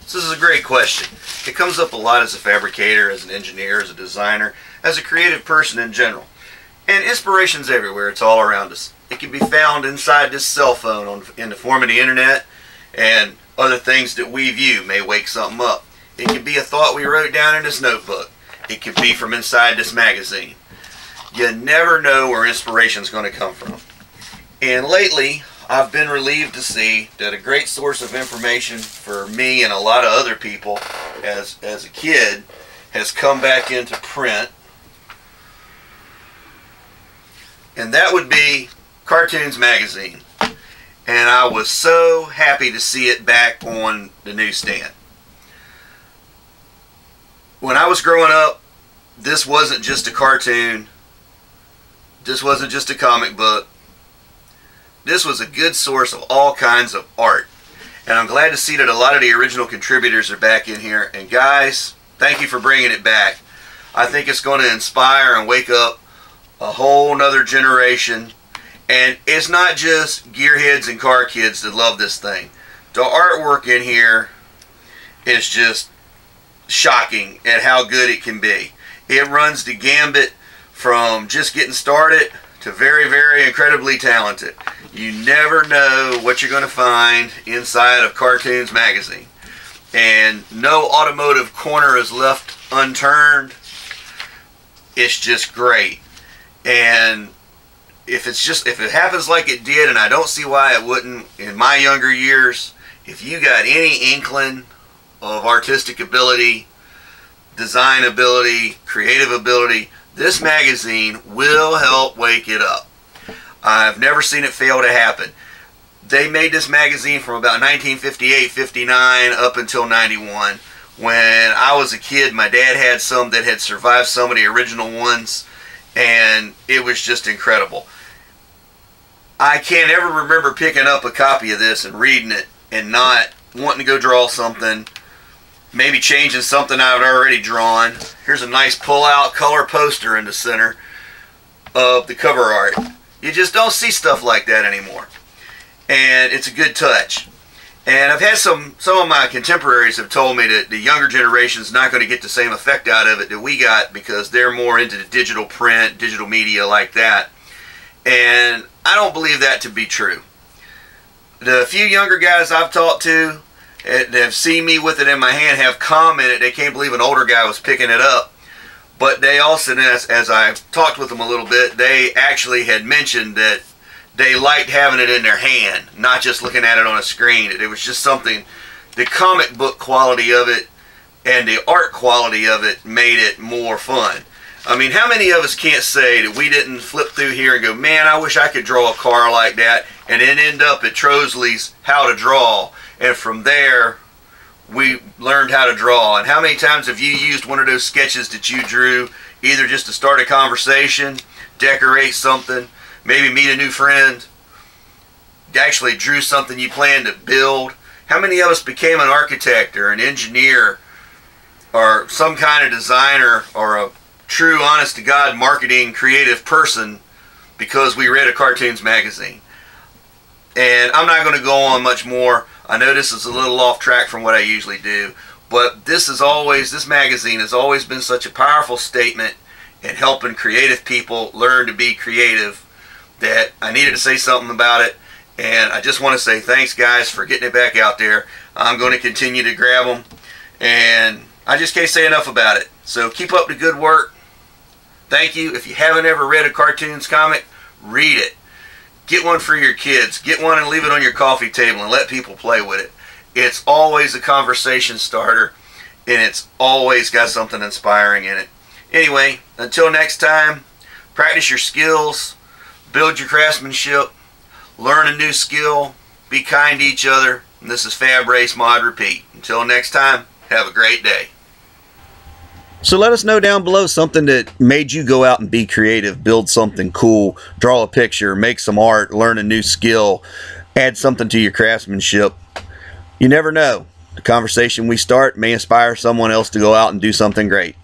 So this is a great question. It comes up a lot as a fabricator, as an engineer, as a designer, as a creative person in general. And inspiration's everywhere. It's all around us. It can be found inside this cell phone in the form of the internet, and other things that we view may wake something up. It could be a thought we wrote down in this notebook. It could be from inside this magazine. You never know where inspiration's going to come from. And lately, I've been relieved to see that a great source of information for me and a lot of other people as a kid has come back into print. And that would be Car-Toons magazine. And I was so happy to see it back on the newsstand. When I was growing up, this wasn't just a cartoon. This wasn't just a comic book. This was a good source of all kinds of art. And I'm glad to see that a lot of the original contributors are back in here. And guys, thank you for bringing it back. I think it's going to inspire and wake up a whole nother generation. And it's not just gearheads and car kids that love this thing. The artwork in here is just shocking at how good it can be. It runs the gambit from just getting started to very, very incredibly talented. You never know what you're going to find inside of Car-Toons magazine. And no automotive corner is left unturned. It's just great. And if it happens like it did, and I don't see why it wouldn't in my younger years, if you got any inkling of artistic ability, design ability, creative ability, this magazine will help wake it up. I've never seen it fail to happen. They made this magazine from about 1958, 59 up until 91. When I was a kid, my dad had some that had survived some of the original ones, and it was just incredible. I can't ever remember picking up a copy of this and reading it and not wanting to go draw something, maybe changing something I've already drawn. Here's a nice pull-out color poster in the center of the cover art. You just don't see stuff like that anymore. And it's a good touch. And I've had some of my contemporaries have told me that the younger generation's not going to get the same effect out of it that we got because they're more into the digital print, digital media like that. And I don't believe that to be true. The few younger guys I've talked to that have seen me with it in my hand have commented they can't believe an older guy was picking it up. But they also, as I've talked with them a little bit, they actually had mentioned that they liked having it in their hand, not just looking at it on a screen. It was just something, the comic book quality of it and the art quality of it made it more fun. I mean, how many of us can't say that we didn't flip through here and go, man, I wish I could draw a car like that, and then end up at Trosley's How to Draw, and from there we learned how to draw. And how many times have you used one of those sketches that you drew either just to start a conversation, decorate something, maybe meet a new friend, actually drew something you planned to build? How many of us became an architect or an engineer or some kind of designer or a true, honest-to-God marketing creative person because we read a Car-Toons magazine? And I'm not going to go on much more. I know this is a little off track from what I usually do, but this magazine has always been such a powerful statement in helping creative people learn to be creative that I needed to say something about it. And I just want to say thanks, guys, for getting it back out there. I'm going to continue to grab them, and I just can't say enough about it. So keep up the good work. Thank you. If you haven't ever read a Car-Toons comic, read it. Get one for your kids. Get one and leave it on your coffee table and let people play with it. It's always a conversation starter, and it's always got something inspiring in it. Anyway, until next time, practice your skills, build your craftsmanship, learn a new skill, be kind to each other. And this is Fab Race Mod Repeat. Until next time, have a great day. So let us know down below something that made you go out and be creative, build something cool, draw a picture, make some art, learn a new skill, add something to your craftsmanship. You never know. The conversation we start may inspire someone else to go out and do something great.